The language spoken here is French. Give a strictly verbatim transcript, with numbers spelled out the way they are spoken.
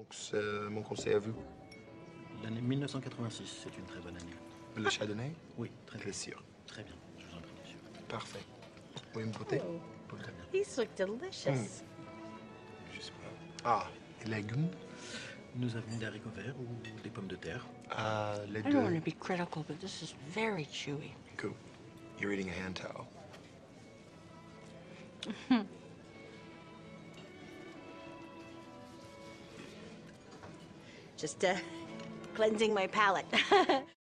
Donc c'est mon conseil à vous. L'année mille neuf cent quatre-vingt-six, c'est une très bonne année. Le chardonnay? Oui, très bien. Très sûr. Très bien, je vous en prie, monsieur. Parfait. Vous pouvez me goûter? Oh, Très bien. these look delicious. Juste pas. Ah, et légumes? Nous avons des haricots verts ou des pommes de terre. Ah, les I don't want deux. to be critical, but this is very chewy. Cool. You're eating a hand towel. Just uh, cleansing my palate.